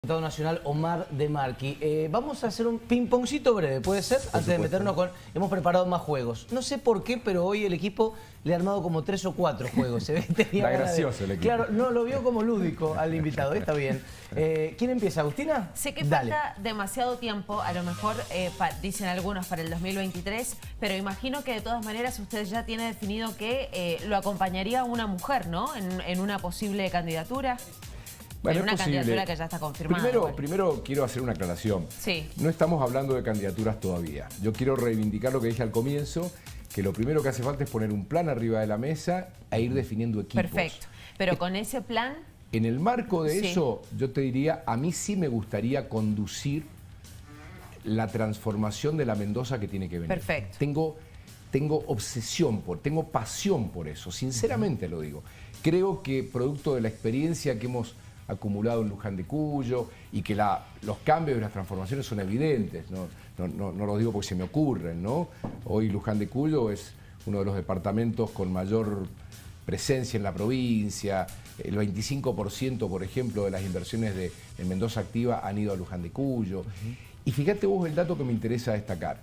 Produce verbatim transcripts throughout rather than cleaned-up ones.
Diputado nacional Omar De Marchi. Eh, vamos a hacer un ping-pongcito breve, ¿puede ser? Por Antes de supuesto. meternos con... Hemos preparado más juegos. No sé por qué, pero hoy el equipo le ha armado como tres o cuatro juegos. Se ve que tenía Está ganas de- gracioso el equipo. Claro, no, lo vio como lúdico al invitado. Está bien. Eh, ¿Quién empieza? ¿Agustina? Sé que Dale. falta demasiado tiempo, a lo mejor eh, pa- dicen algunos para el dos mil veintitrés, pero imagino que de todas maneras usted ya tiene definido que eh, lo acompañaría una mujer, ¿no? En, en una posible candidatura. Bueno, en una es posible. candidatura que ya está confirmada. Primero, igual. primero quiero hacer una aclaración. Sí. No estamos hablando de candidaturas todavía. Yo quiero reivindicar lo que dije al comienzo, que lo primero que hace falta es poner un plan arriba de la mesa e ir definiendo equipos. Perfecto. Pero con ese plan... En el marco de Sí. eso, yo te diría, a mí sí me gustaría conducir la transformación de la Mendoza que tiene que venir. Perfecto. Tengo, tengo obsesión, por, tengo pasión por eso, sinceramente lo digo. Creo que producto de la experiencia que hemos acumulado en Luján de Cuyo y que la, los cambios y las transformaciones son evidentes, no, no, no, no lo digo porque se me ocurren, ¿no? Hoy Luján de Cuyo es uno de los departamentos con mayor presencia en la provincia, el veinticinco por ciento, por ejemplo, de las inversiones de, de Mendoza Activa han ido a Luján de Cuyo. Uh-huh. Y fíjate vos el dato que me interesa destacar.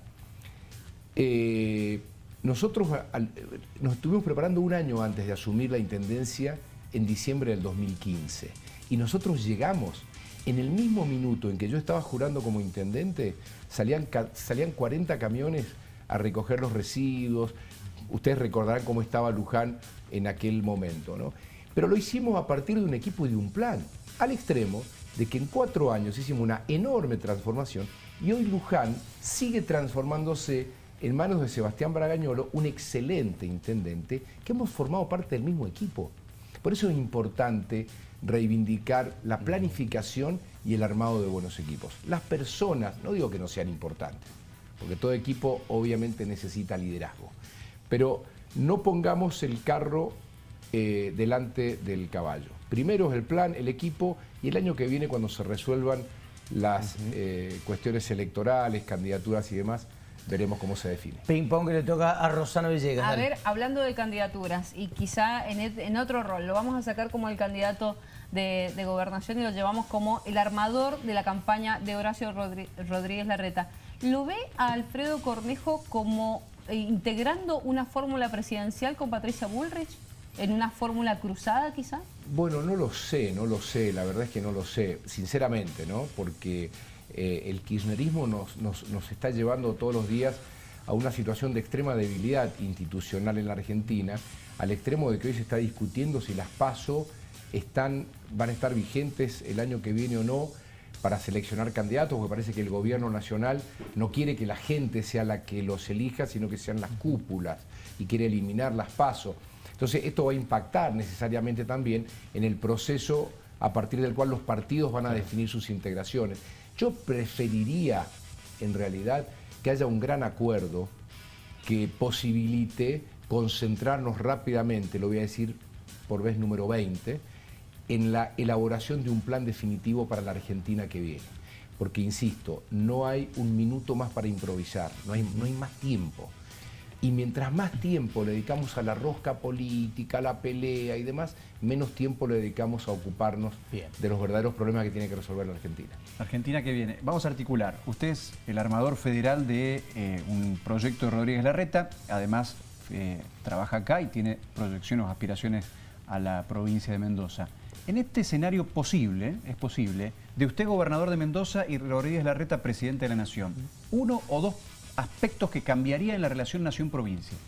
Eh, nosotros al, nos estuvimos preparando un año antes de asumir la intendencia en diciembre del dos mil quince. Y nosotros llegamos, en el mismo minuto en que yo estaba jurando como intendente, salían, salían cuarenta camiones a recoger los residuos. Ustedes recordarán cómo estaba Luján en aquel momento, ¿no? Pero lo hicimos a partir de un equipo y de un plan, al extremo de que en cuatro años hicimos una enorme transformación y hoy Luján sigue transformándose en manos de Sebastián Bragañolo, un excelente intendente que hemos formado parte del mismo equipo. Por eso es importante reivindicar la planificación y el armado de buenos equipos. Las personas, no digo que no sean importantes, porque todo equipo obviamente necesita liderazgo, pero no pongamos el carro eh, delante del caballo. Primero es el plan, el equipo, y el año que viene, cuando se resuelvan las eh, cuestiones electorales, candidaturas y demás, veremos cómo se define. Ping-pong que le toca a Rosana Villegas. A Dale. ver, hablando de candidaturas y quizá en, et- en otro rol, lo vamos a sacar como el candidato de, de gobernación y lo llevamos como el armador de la campaña de Horacio Rodri- Rodríguez Larreta. ¿Lo ve a Alfredo Cornejo como eh, integrando una fórmula presidencial con Patricia Bullrich? ¿En una fórmula cruzada quizá? Bueno, no lo sé, no lo sé, la verdad es que no lo sé, sinceramente, ¿no? Porque eh, el kirchnerismo nos, nos, nos está llevando todos los días a una situación de extrema debilidad institucional en la Argentina, al extremo de que hoy se está discutiendo si las PASO están, van a estar vigentes el año que viene o no para seleccionar candidatos, porque parece que el gobierno nacional no quiere que la gente sea la que los elija, sino que sean las cúpulas, y quiere eliminar las PASO. Entonces esto va a impactar necesariamente también en el proceso a partir del cual los partidos van a definir sus integraciones. Yo preferiría, en realidad, que haya un gran acuerdo que posibilite concentrarnos rápidamente, lo voy a decir por vez número veinte, en la elaboración de un plan definitivo para la Argentina que viene. Porque, insisto, no hay un minuto más para improvisar, no hay, no hay más tiempo. Y mientras más tiempo le dedicamos a la rosca política, a la pelea y demás, menos tiempo le dedicamos a ocuparnos Bien. de los verdaderos problemas que tiene que resolver la Argentina. Argentina que viene. Vamos a articular. Usted es el armador federal de eh, un proyecto de Rodríguez Larreta, además eh, trabaja acá y tiene proyecciones o aspiraciones a la provincia de Mendoza. En este escenario posible, es posible, de usted gobernador de Mendoza y Rodríguez Larreta presidente de la Nación, uno o dos aspectos que cambiaría en la relación nación-provincia.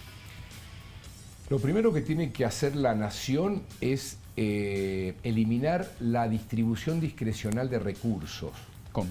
Lo primero que tiene que hacer la nación es eh, eliminar la distribución discrecional de recursos. ¿Cómo?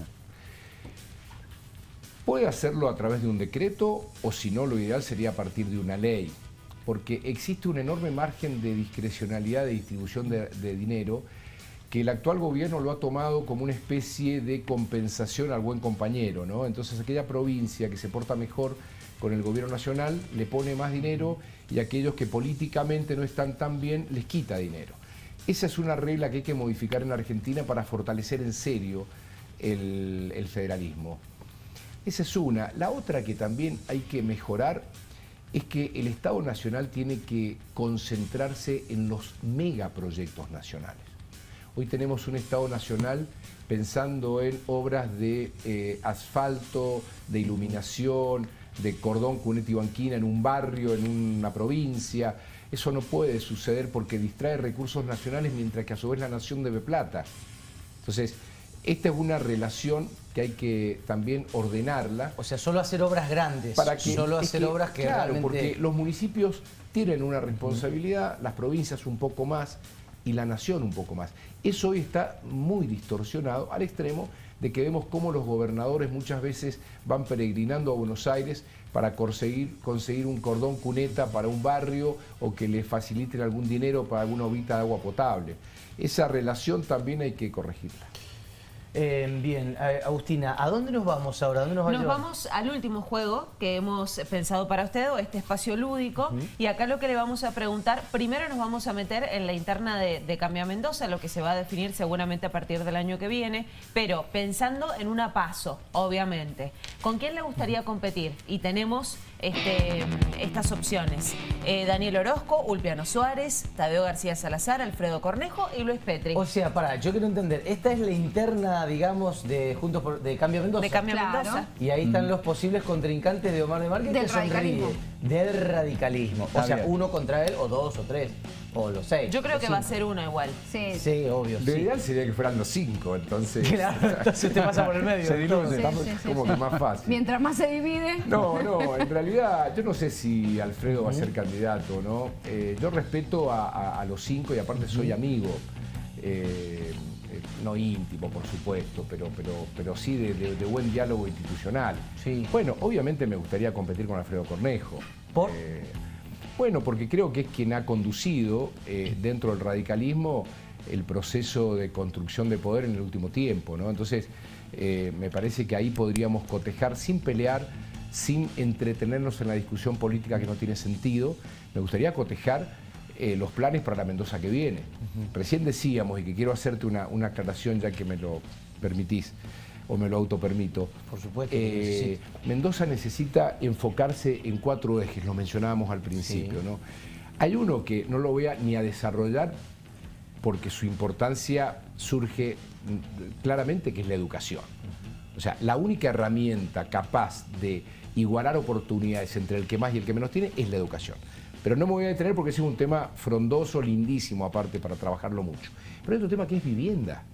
Puede hacerlo a través de un decreto o, si no, lo ideal sería a partir de una ley, porque existe un enorme margen de discrecionalidad de distribución de, de dinero que el actual gobierno lo ha tomado como una especie de compensación al buen compañero, ¿no? Entonces aquella provincia que se porta mejor con el gobierno nacional le pone más dinero y aquellos que políticamente no están tan bien les quita dinero. Esa es una regla que hay que modificar en Argentina para fortalecer en serio el, el federalismo. Esa es una. La otra que también hay que mejorar es que el Estado Nacional tiene que concentrarse en los megaproyectos nacionales. Hoy tenemos un Estado nacional pensando en obras de eh, asfalto, de iluminación, de cordón, cuneta y banquina en un barrio, en una provincia. Eso no puede suceder porque distrae recursos nacionales mientras que a su vez la nación debe plata. Entonces, esta es una relación que hay que también ordenarla. O sea, solo hacer obras grandes, para que, solo hacer que, obras que claro, realmente... porque los municipios tienen una responsabilidad, las provincias un poco más y la nación un poco más. Eso hoy está muy distorsionado al extremo de que vemos cómo los gobernadores muchas veces van peregrinando a Buenos Aires para conseguir, conseguir un cordón cuneta para un barrio o que les faciliten algún dinero para alguna obita de agua potable. Esa relación también hay que corregirla. Eh, bien, eh, Agustina, ¿a dónde nos vamos ahora? ¿Dónde nos, va nos a llevar? vamos al último juego que hemos pensado para usted, o este espacio lúdico, uh-huh. y acá lo que le vamos a preguntar, primero nos vamos a meter en la interna de, de Cambia Mendoza, lo que se va a definir seguramente a partir del año que viene, pero pensando en una PASO, obviamente. ¿Con quién le gustaría competir? Y tenemos este, estas opciones. Eh, Daniel Orozco, Ulpiano Suárez, Tadeo García Salazar, Alfredo Cornejo y Luis Petri. O sea, pará, yo quiero entender, esta es la interna, digamos, de Juntos por, de Cambia Mendoza. De Cambia Claro. Mendoza. Y ahí están mm. los posibles contrincantes de Omar de Márquez, Del que sonríe. radicalismo. Del radicalismo. Está o sea, bien. uno contra él, o dos, o tres, o los seis. Yo creo que cinco. va a ser uno igual. Sí. Sí, obvio, Lo sí. ideal sería que fueran los cinco, entonces... Claro, entonces usted pasa por el medio. Se diluye. Sí, Estamos sí, sí, como sí. que más fácil. Mientras más se divide... No, no, en realidad yo no sé si Alfredo va a ser candidato o no. Eh, yo respeto a, a, a los cinco y aparte soy amigo. Eh, eh, no íntimo, por supuesto, pero, pero, pero sí de, de, de buen diálogo institucional. Sí. Bueno, obviamente me gustaría competir con Alfredo Cornejo. ¿Por? Eh, bueno, porque creo que es quien ha conducido eh, dentro del radicalismo el proceso de construcción de poder en el último tiempo, ¿no? Entonces, eh, me parece que ahí podríamos cotejar sin pelear, sin entretenernos en la discusión política que no tiene sentido. Me gustaría cotejar eh, los planes para la Mendoza que viene. Uh-huh. Recién decíamos, y que quiero hacerte una, una aclaración ya que me lo permitís, o me lo autopermito. Por supuesto. Eh, Mendoza necesita enfocarse en cuatro ejes, lo mencionábamos al principio, Sí. ¿no? Hay uno que no lo voy a ni a desarrollar porque su importancia surge claramente, que es la educación. O sea, la única herramienta capaz de igualar oportunidades entre el que más y el que menos tiene es la educación. Pero no me voy a detener porque ese es un tema frondoso, lindísimo aparte para trabajarlo mucho. Pero hay otro tema que es vivienda.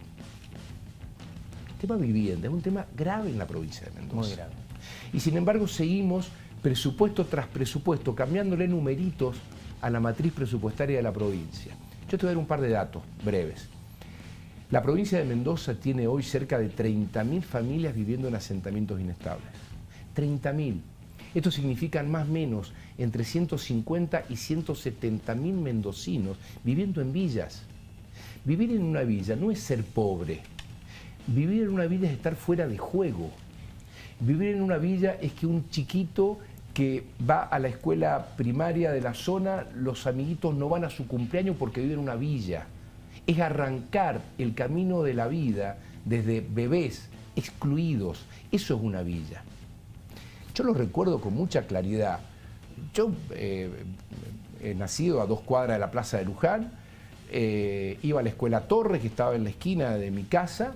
El tema vivienda es un tema grave en la provincia de Mendoza. Muy grave. Y sin embargo seguimos presupuesto tras presupuesto cambiándole numeritos a la matriz presupuestaria de la provincia. Yo te voy a dar un par de datos breves. La provincia de Mendoza tiene hoy cerca de treinta mil familias viviendo en asentamientos inestables. treinta mil. Esto significa más o menos entre ciento cincuenta y ciento setenta mil mendocinos viviendo en villas. Vivir en una villa no es ser pobre. Vivir en una villa es estar fuera de juego. Vivir en una villa es que un chiquito que va a la escuela primaria de la zona, los amiguitos no van a su cumpleaños porque vive en una villa. Es arrancar el camino de la vida desde bebés excluidos. Eso es una villa. Yo lo recuerdo con mucha claridad. Yo eh, he nacido a dos cuadras de la Plaza de Luján, eh, iba a la escuela Torres, que estaba en la esquina de mi casa.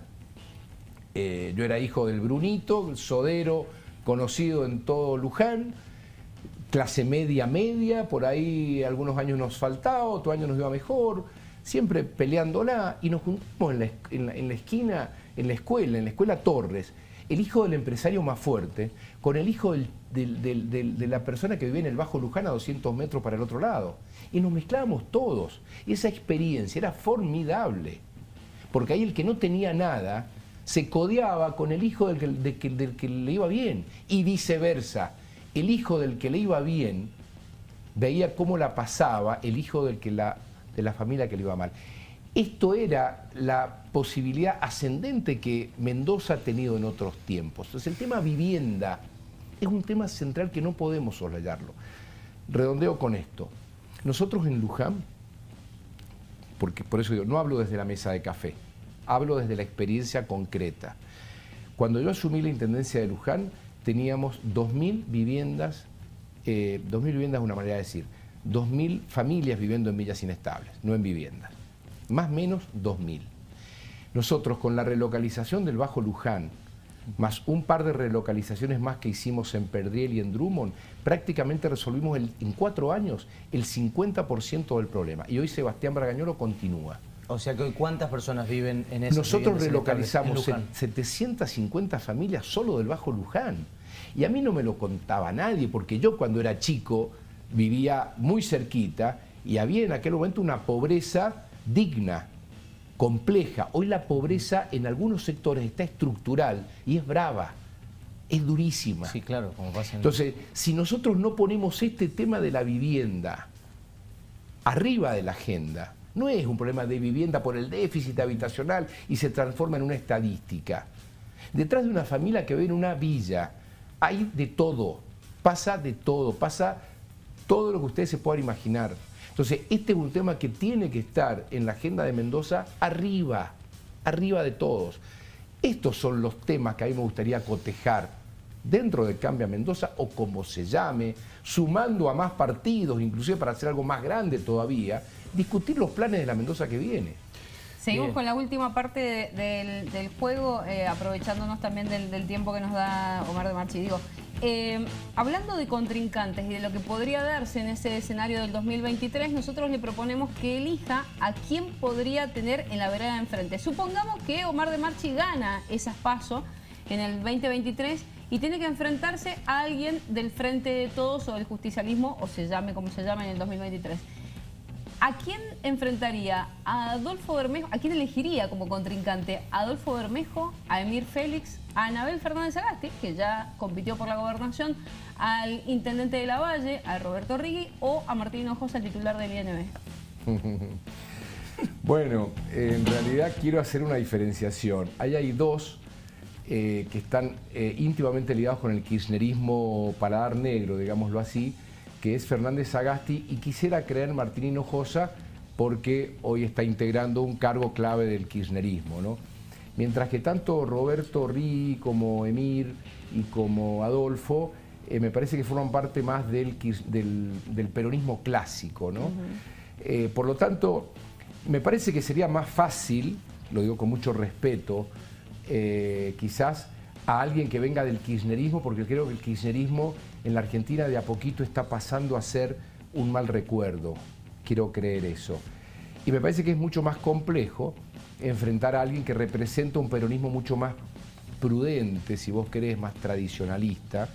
Eh, yo era hijo del Brunito, el sodero conocido en todo Luján, clase media media, por ahí algunos años nos faltaba, otros años nos iba mejor, siempre peleándola, y nos juntamos en la, en la, en la esquina, en la escuela, en la escuela Torres, el hijo del empresario más fuerte, con el hijo del, del, del, del, de la persona que vivía en el Bajo Luján a doscientos metros para el otro lado. Y nos mezclábamos todos. Y esa experiencia era formidable, porque ahí el que no tenía nada se codeaba con el hijo del que, de que, del que le iba bien, y viceversa. El hijo del que le iba bien veía cómo la pasaba el hijo del que la, de la familia que le iba mal. Esto era la posibilidad ascendente que Mendoza ha tenido en otros tiempos. Entonces el tema vivienda es un tema central que no podemos soslayarlo. Redondeo con esto. Nosotros en Luján, porque por eso digo, no hablo desde la mesa de café, hablo desde la experiencia concreta. Cuando yo asumí la intendencia de Luján, teníamos dos mil viviendas, eh, dos mil viviendas es una manera de decir, dos mil familias viviendo en villas inestables, no en viviendas. Más o menos dos mil. Nosotros con la relocalización del Bajo Luján, más un par de relocalizaciones más que hicimos en Perdriel y en Drummond, prácticamente resolvimos el, en cuatro años el cincuenta por ciento del problema. Y hoy Sebastián Bragañolo continúa. O sea que hoy, ¿cuántas personas viven en esos Nosotros relocalizamos en setecientas cincuenta familias solo del Bajo Luján. Y a mí no me lo contaba nadie, porque yo cuando era chico vivía muy cerquita y había en aquel momento una pobreza digna, compleja. Hoy la pobreza en algunos sectores está estructural y es brava, es durísima. Sí, claro, como pasa en... Entonces, si nosotros no ponemos este tema de la vivienda arriba de la agenda, no es un problema de vivienda por el déficit habitacional y se transforma en una estadística. Detrás de una familia que vive en una villa hay de todo, pasa de todo, pasa todo lo que ustedes se puedan imaginar. Entonces, este es un tema que tiene que estar en la agenda de Mendoza arriba, arriba de todos. Estos son los temas que a mí me gustaría cotejar dentro de Cambia Mendoza, o como se llame, sumando a más partidos, inclusive para hacer algo más grande todavía, discutir los planes de la Mendoza que viene. Seguimos Bien. con la última parte de, del, del juego, eh, aprovechándonos también del, del tiempo que nos da Omar de Marchi. Digo, eh, hablando de contrincantes y de lo que podría darse en ese escenario del dos mil veintitrés, nosotros le proponemos que elija a quién podría tener en la vereda de enfrente. Supongamos que Omar de Marchi gana esas PASO en el veinte veintitrés y tiene que enfrentarse a alguien del Frente de Todos o del justicialismo, o se llame como se llame, en el dos mil veintitrés. ¿A quién enfrentaría? ¿A Adolfo Bermejo? ¿A quién elegiría como contrincante? ¿A Adolfo Bermejo? ¿A Emir Félix? ¿A Anabel Fernández Sagasti, que ya compitió por la gobernación? ¿Al intendente de Lavalle? ¿A Roberto Rigui? ¿O a Martín Hinojosa, el titular del I N B? Bueno, en realidad quiero hacer una diferenciación. Ahí hay dos eh, que están eh, íntimamente ligados con el kirchnerismo paladar negro, digámoslo así, que es Fernández Sagasti, y quisiera creer Martín Hinojosa porque hoy está integrando un cargo clave del kirchnerismo, ¿no? Mientras que tanto Roberto Rigui como Emir y como Adolfo eh, me parece que forman parte más del, del, del peronismo clásico, ¿no? Uh-huh. eh, por lo tanto, me parece que sería más fácil, lo digo con mucho respeto, eh, quizás a alguien que venga del kirchnerismo, porque creo que el kirchnerismo en la Argentina de a poquito está pasando a ser un mal recuerdo. Quiero creer eso. Y me parece que es mucho más complejo enfrentar a alguien que representa un peronismo mucho más prudente, si vos querés, más tradicionalista,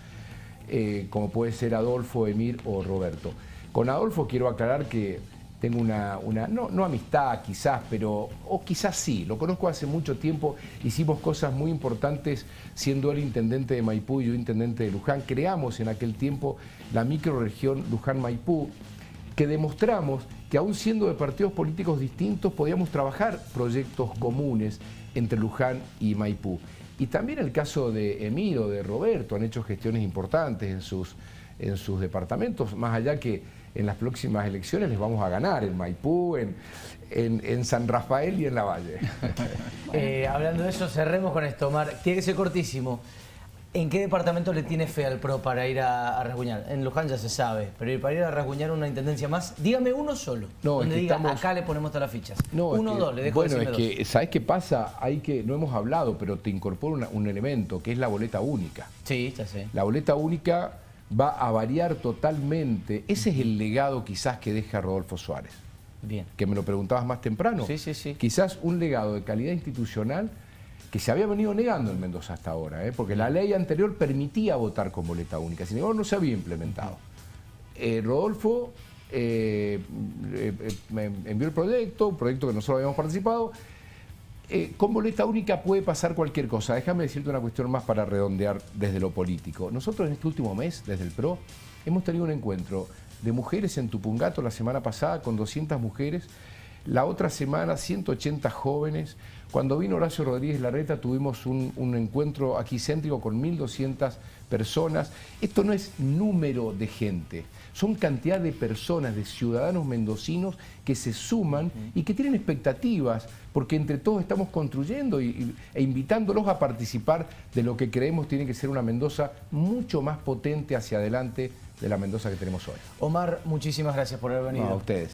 eh, como puede ser Adolfo, Emir o Roberto. Con Adolfo quiero aclarar que tengo una, una no, no amistad quizás, pero, o quizás sí, lo conozco hace mucho tiempo, hicimos cosas muy importantes siendo él intendente de Maipú y yo intendente de Luján. Creamos en aquel tiempo la microrregión Luján-Maipú, que demostramos que aún siendo de partidos políticos distintos podíamos trabajar proyectos comunes entre Luján y Maipú. Y también el caso de Emir o de Roberto han hecho gestiones importantes en sus, en sus departamentos, más allá que en las próximas elecciones les vamos a ganar en Maipú, en, en, en San Rafael y en Lavalle. eh, hablando de eso, cerremos con esto, Omar. Tiene que ser cortísimo. ¿En qué departamento le tiene fe al P R O para ir a, a rasguñar? En Luján ya se sabe, pero para ir a rasguñar una intendencia más, dígame uno solo, no, donde es que diga, estamos... acá le ponemos todas las fichas. No, uno o que, dos, le dejo bueno, es dos. que, ¿sabés qué pasa? Hay que, no hemos hablado, pero te incorporo una, un elemento, que es la boleta única. Sí, ya sé. La boleta única va a variar totalmente. Ese es el legado quizás que deja Rodolfo Suárez. Bien. Que me lo preguntabas más temprano. Sí, sí, sí. Quizás un legado de calidad institucional que se había venido negando en Mendoza hasta ahora, ¿eh? Porque la ley anterior permitía votar con boleta única, sin embargo no se había implementado. Eh, Rodolfo eh, eh, me envió el proyecto, un proyecto que nosotros habíamos participado. Eh, con boleta única puede pasar cualquier cosa. Déjame decirte una cuestión más para redondear desde lo político. Nosotros en este último mes, desde el P R O, hemos tenido un encuentro de mujeres en Tupungato la semana pasada con doscientas mujeres, la otra semana ciento ochenta jóvenes. Cuando vino Horacio Rodríguez Larreta tuvimos un, un encuentro aquí céntrico con mil doscientas personas. Esto no es número de gente, son cantidad de personas, de ciudadanos mendocinos que se suman y que tienen expectativas, porque entre todos estamos construyendo y, y, e invitándolos a participar de lo que creemos tiene que ser una Mendoza mucho más potente hacia adelante de la Mendoza que tenemos hoy. Omar, muchísimas gracias por haber venido. No, a ustedes.